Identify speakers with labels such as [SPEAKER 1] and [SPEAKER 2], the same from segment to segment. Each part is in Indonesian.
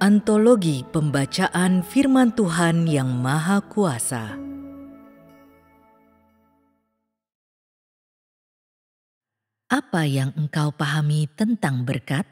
[SPEAKER 1] Antologi Pembacaan Firman Tuhan yang Maha Kuasa. Apa yang engkau pahami tentang berkat?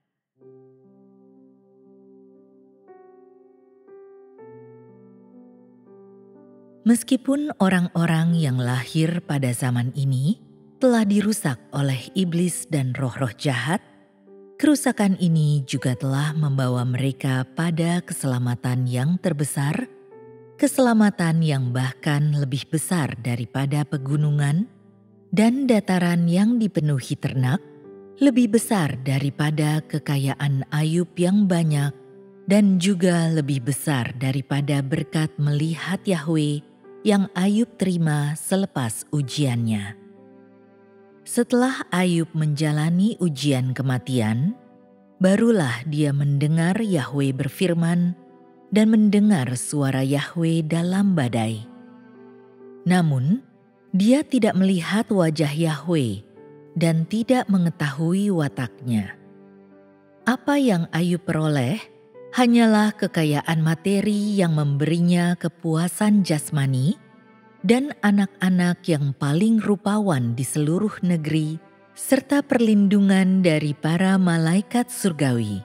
[SPEAKER 1] Meskipun orang-orang yang lahir pada zaman ini telah dirusak oleh iblis dan roh-roh jahat, kerusakan ini juga telah membawa mereka pada keselamatan yang terbesar, keselamatan yang bahkan lebih besar daripada pegunungan dan dataran yang dipenuhi ternak, lebih besar daripada kekayaan Ayub yang banyak, dan juga lebih besar daripada berkat melihat Yahweh yang Ayub terima selepas ujiannya. Setelah Ayub menjalani ujian kematian, barulah dia mendengar Yahweh berfirman dan mendengar suara Yahweh dalam badai. Namun, dia tidak melihat wajah Yahweh dan tidak mengetahui wataknya. Apa yang Ayub peroleh hanyalah kekayaan materi yang memberinya kepuasan jasmani dan anak-anak yang paling rupawan di seluruh negeri, serta perlindungan dari para malaikat surgawi.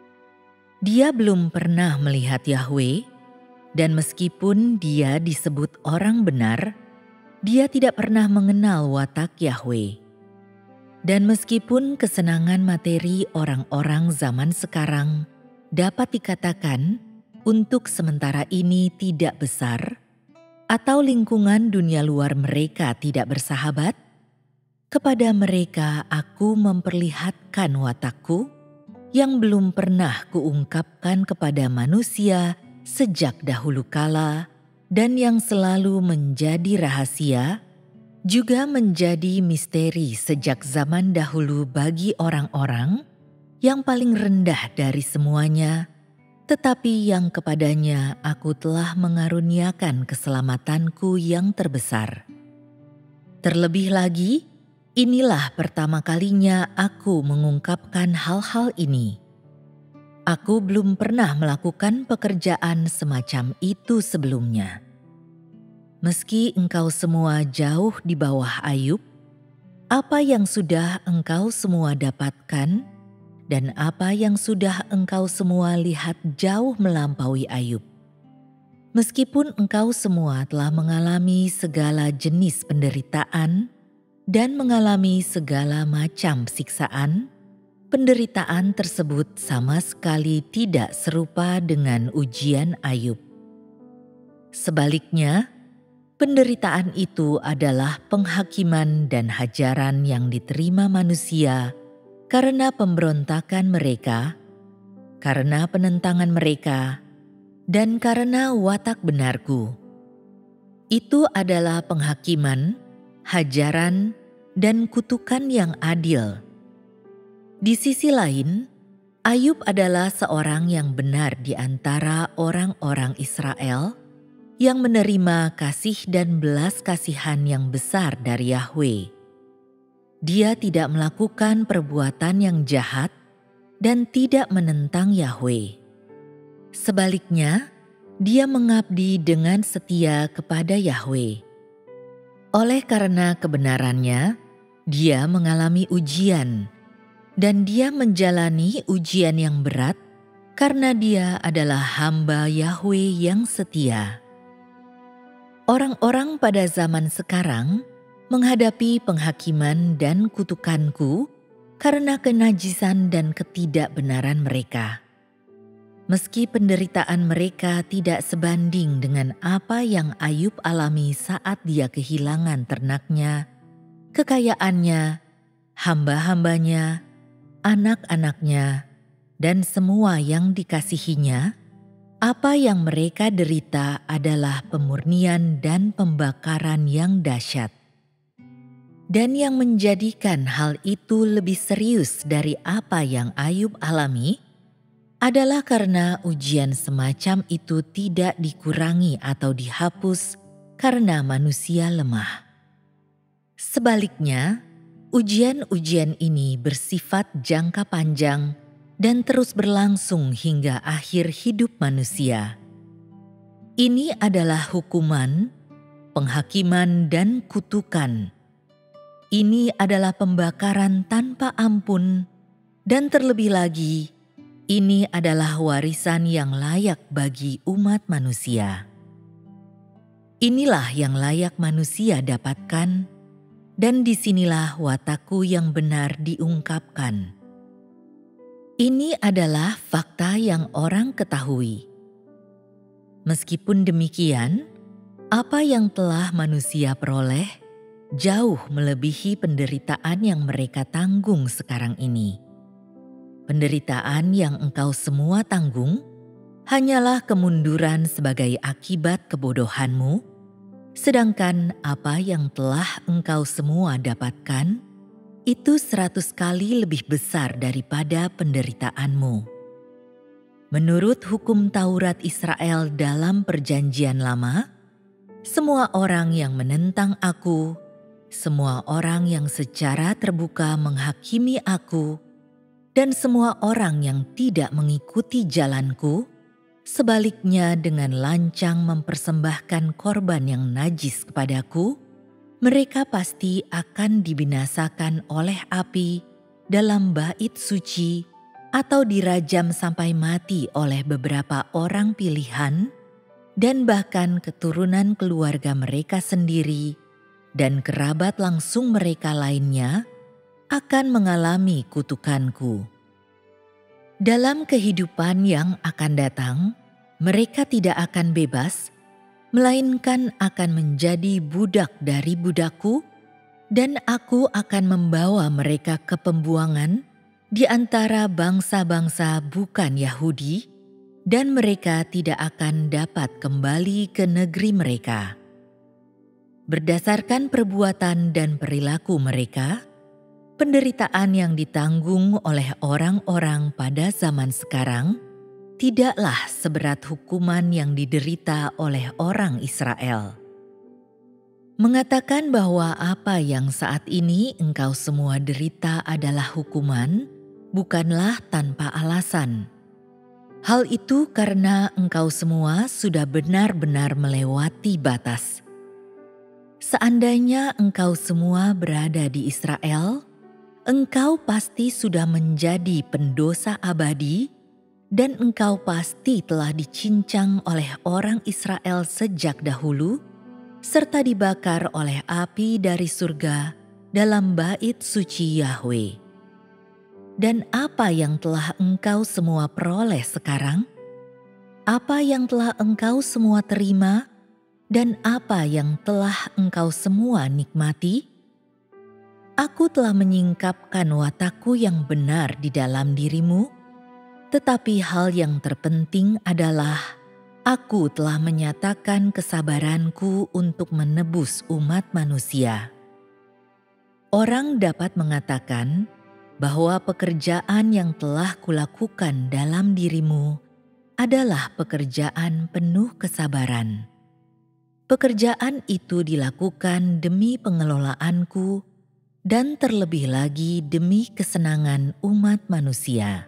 [SPEAKER 1] Dia belum pernah melihat Yahweh, dan meskipun dia disebut orang benar, dia tidak pernah mengenal watak Yahweh. Dan meskipun kesenangan materi orang-orang zaman sekarang dapat dikatakan untuk sementara ini tidak besar, atau lingkungan dunia luar mereka tidak bersahabat, kepada mereka aku memperlihatkan watakku yang belum pernah kuungkapkan kepada manusia sejak dahulu kala dan yang selalu menjadi rahasia, juga menjadi misteri sejak zaman dahulu bagi orang-orang yang paling rendah dari semuanya, tetapi yang kepadanya aku telah mengaruniakan keselamatanku yang terbesar. Terlebih lagi, inilah pertama kalinya aku mengungkapkan hal-hal ini. Aku belum pernah melakukan pekerjaan semacam itu sebelumnya. Meski engkau semua jauh di bawah Ayub, apa yang sudah engkau semua dapatkan dan apa yang sudah engkau semua lihat jauh melampaui Ayub. Meskipun engkau semua telah mengalami segala jenis penderitaan dan mengalami segala macam siksaan, penderitaan tersebut sama sekali tidak serupa dengan ujian Ayub. Sebaliknya, penderitaan itu adalah penghakiman dan hajaran yang diterima manusia karena pemberontakan mereka, karena penentangan mereka, dan karena watak benarku. Itu adalah penghakiman, hajaran, dan kutukan yang adil. Di sisi lain, Ayub adalah seorang yang benar di antara orang-orang Israel yang menerima kasih dan belas kasihan yang besar dari Yahweh. Dia tidak melakukan perbuatan yang jahat dan tidak menentang Yahweh. Sebaliknya, dia mengabdi dengan setia kepada Yahweh. Oleh karena kebenarannya, dia mengalami ujian, dan dia menjalani ujian yang berat karena dia adalah hamba Yahweh yang setia. Orang-orang pada zaman sekarang menghadapi penghakiman dan kutukanku karena kenajisan dan ketidakbenaran mereka. Meski penderitaan mereka tidak sebanding dengan apa yang Ayub alami saat dia kehilangan ternaknya, kekayaannya, hamba-hambanya, anak-anaknya, dan semua yang dikasihinya, apa yang mereka derita adalah pemurnian dan pembakaran yang dahsyat. Dan yang menjadikan hal itu lebih serius dari apa yang Ayub alami adalah karena ujian semacam itu tidak dikurangi atau dihapus karena manusia lemah. Sebaliknya, ujian-ujian ini bersifat jangka panjang dan terus berlangsung hingga akhir hidup manusia. Ini adalah hukuman, penghakiman, dan kutukan. Ini adalah pembakaran tanpa ampun, dan terlebih lagi, ini adalah warisan yang layak bagi umat manusia. Inilah yang layak manusia dapatkan, dan disinilah watakku yang benar diungkapkan. Ini adalah fakta yang orang ketahui. Meskipun demikian, apa yang telah manusia peroleh jauh melebihi penderitaan yang mereka tanggung sekarang ini. Penderitaan yang engkau semua tanggung hanyalah kemunduran sebagai akibat kebodohanmu, sedangkan apa yang telah engkau semua dapatkan itu 100 kali lebih besar daripada penderitaanmu. Menurut hukum Taurat Israel dalam Perjanjian Lama, semua orang yang menentang aku, semua orang yang secara terbuka menghakimi aku, dan semua orang yang tidak mengikuti jalanku, sebaliknya dengan lancang mempersembahkan korban yang najis kepadaku, mereka pasti akan dibinasakan oleh api dalam bait suci atau dirajam sampai mati oleh beberapa orang pilihan dan bahkan keturunan keluarga mereka sendiri dan kerabat langsung mereka lainnya akan mengalami kutukanku. Dalam kehidupan yang akan datang, mereka tidak akan bebas, melainkan akan menjadi budak dari budakku, dan aku akan membawa mereka ke pembuangan di antara bangsa-bangsa bukan Yahudi, dan mereka tidak akan dapat kembali ke negeri mereka. Berdasarkan perbuatan dan perilaku mereka, penderitaan yang ditanggung oleh orang-orang pada zaman sekarang tidaklah seberat hukuman yang diderita oleh orang Israel. Mengatakan bahwa apa yang saat ini engkau semua derita adalah hukuman, bukanlah tanpa alasan. Hal itu karena engkau semua sudah benar-benar melewati batas. Seandainya engkau semua berada di Israel, engkau pasti sudah menjadi pendosa abadi, dan engkau pasti telah dicincang oleh orang Israel sejak dahulu, serta dibakar oleh api dari surga dalam bait suci Yahwe. Dan apa yang telah engkau semua peroleh sekarang? Apa yang telah engkau semua terima? Dan apa yang telah engkau semua nikmati? Aku telah menyingkapkan watakku yang benar di dalam dirimu, tetapi hal yang terpenting adalah aku telah menyatakan kesabaranku untuk menebus umat manusia. Orang dapat mengatakan bahwa pekerjaan yang telah kulakukan dalam dirimu adalah pekerjaan penuh kesabaran. Pekerjaan itu dilakukan demi pengelolaanku dan terlebih lagi demi kesenangan umat manusia.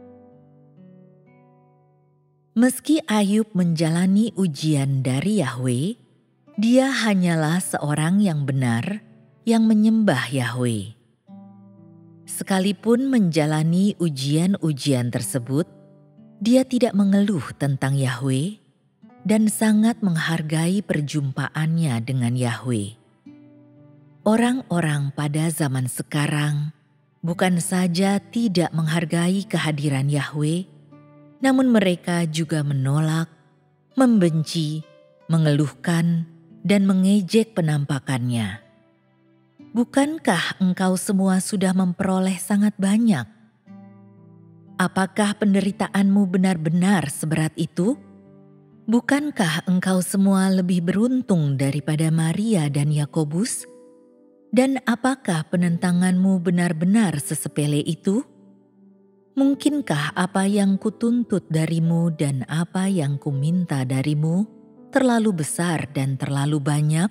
[SPEAKER 1] Meski Ayub menjalani ujian dari Yahwe, dia hanyalah seorang yang benar yang menyembah Yahwe. Sekalipun menjalani ujian-ujian tersebut, dia tidak mengeluh tentang Yahwe dan sangat menghargai perjumpaannya dengan Yahwe. Orang-orang pada zaman sekarang bukan saja tidak menghargai kehadiran Yahwe, namun mereka juga menolak, membenci, mengeluhkan, dan mengejek penampakannya. Bukankah engkau semua sudah memperoleh sangat banyak? Apakah penderitaanmu benar-benar seberat itu? Bukankah engkau semua lebih beruntung daripada Maria dan Yakobus? Dan apakah penentanganmu benar-benar sesepele itu? Mungkinkah apa yang kutuntut darimu dan apa yang kuminta darimu terlalu besar dan terlalu banyak?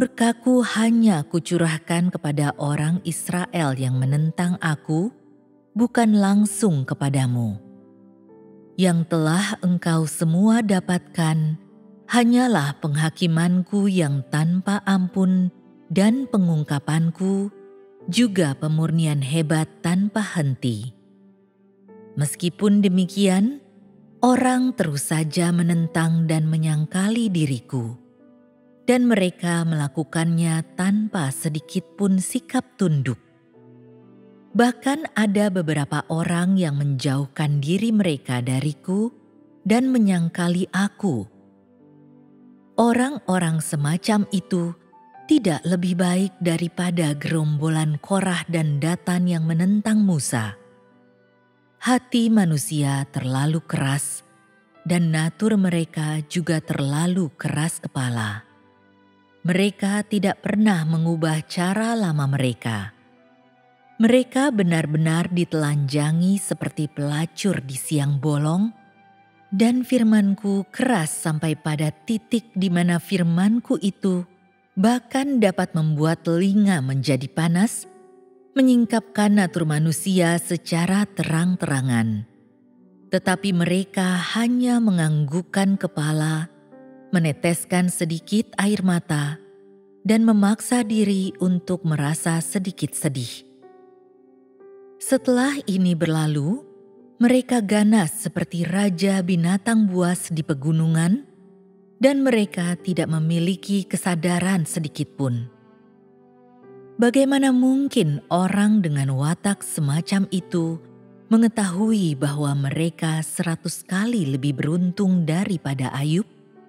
[SPEAKER 1] Murkaku hanya kucurahkan kepada orang Israel yang menentang aku, bukan langsung kepadamu. Yang telah engkau semua dapatkan hanyalah penghakimanku yang tanpa ampun dan pengungkapanku, juga pemurnian hebat tanpa henti. Meskipun demikian, orang terus saja menentang dan menyangkali diriku, dan mereka melakukannya tanpa sedikit pun sikap tunduk. Bahkan ada beberapa orang yang menjauhkan diri mereka dariku dan menyangkali aku. Orang-orang semacam itu tidak lebih baik daripada gerombolan Korah dan Datan yang menentang Musa. Hati manusia terlalu keras, dan natur mereka juga terlalu keras kepala. Mereka tidak pernah mengubah cara lama mereka. Mereka benar-benar ditelanjangi seperti pelacur di siang bolong, dan firmanku keras sampai pada titik di mana firmanku itu bahkan dapat membuat telinga menjadi panas, menyingkapkan natur manusia secara terang-terangan. Tetapi mereka hanya menganggukkan kepala, meneteskan sedikit air mata, dan memaksa diri untuk merasa sedikit sedih. Setelah ini berlalu, mereka ganas seperti raja binatang buas di pegunungan, dan mereka tidak memiliki kesadaran sedikit pun. Bagaimana mungkin orang dengan watak semacam itu mengetahui bahwa mereka 100 kali lebih beruntung daripada Ayub?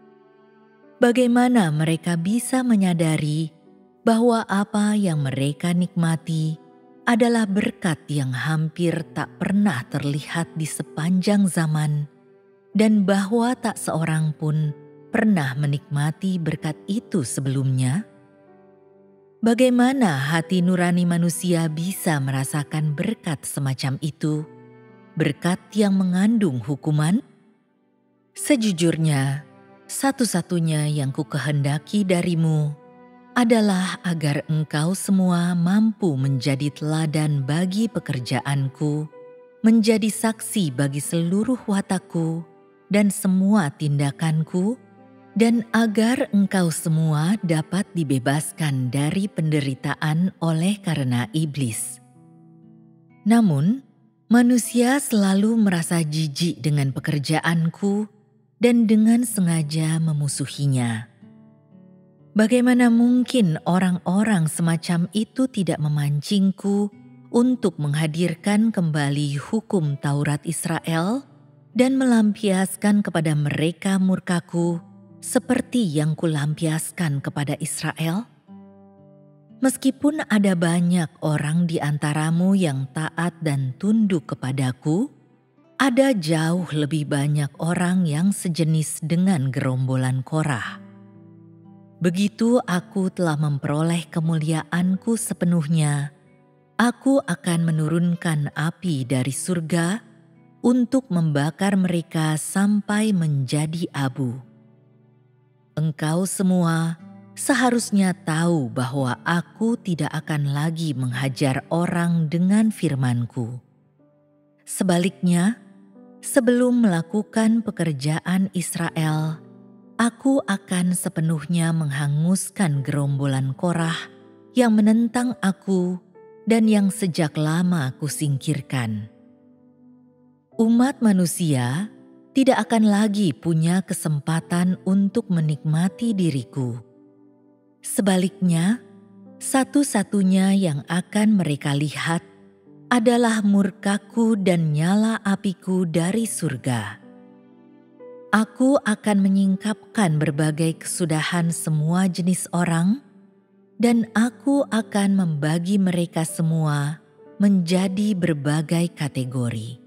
[SPEAKER 1] Bagaimana mereka bisa menyadari bahwa apa yang mereka nikmati adalah berkat yang hampir tak pernah terlihat di sepanjang zaman, dan bahwa tak seorang pun pernah menikmati berkat itu sebelumnya? Bagaimana hati nurani manusia bisa merasakan berkat semacam itu, berkat yang mengandung hukuman? Sejujurnya, satu-satunya yang kukehendaki darimu adalah agar engkau semua mampu menjadi teladan bagi pekerjaanku, menjadi saksi bagi seluruh watakku dan semua tindakanku, dan agar engkau semua dapat dibebaskan dari penderitaan oleh karena iblis. Namun, manusia selalu merasa jijik dengan pekerjaanku dan dengan sengaja memusuhinya. Bagaimana mungkin orang-orang semacam itu tidak memancingku untuk menghadirkan kembali hukum Taurat Israel dan melampiaskan kepada mereka murkaku seperti yang kulampiaskan kepada Israel? Meskipun ada banyak orang di antaramu yang taat dan tunduk kepadaku, ada jauh lebih banyak orang yang sejenis dengan gerombolan Korah. Begitu aku telah memperoleh kemuliaanku sepenuhnya, aku akan menurunkan api dari surga untuk membakar mereka sampai menjadi abu. Engkau semua seharusnya tahu bahwa aku tidak akan lagi menghajar orang dengan firmanku. Sebaliknya, sebelum melakukan pekerjaan Israel, aku akan sepenuhnya menghanguskan gerombolan Korah yang menentang aku dan yang sejak lama kusingkirkan. Umat manusia tidak akan lagi punya kesempatan untuk menikmati diriku. Sebaliknya, satu-satunya yang akan mereka lihat adalah murkaku dan nyala apiku dari surga. Aku akan menyingkapkan berbagai kesudahan semua jenis orang, dan aku akan membagi mereka semua menjadi berbagai kategori.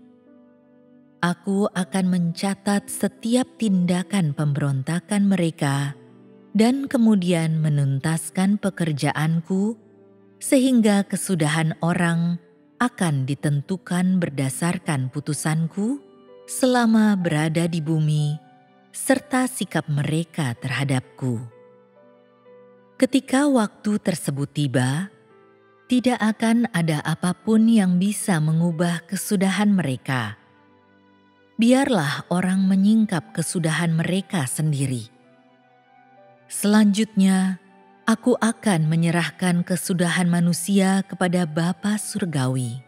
[SPEAKER 1] Aku akan mencatat setiap tindakan pemberontakan mereka dan kemudian menuntaskan pekerjaanku, sehingga kesudahan orang akan ditentukan berdasarkan putusanku selama berada di bumi, serta sikap mereka terhadapku. Ketika waktu tersebut tiba, Tidak akan ada apapun yang bisa mengubah kesudahan mereka. Biarlah orang menyingkap kesudahan mereka sendiri. Selanjutnya, aku akan menyerahkan kesudahan manusia kepada Bapa Surgawi.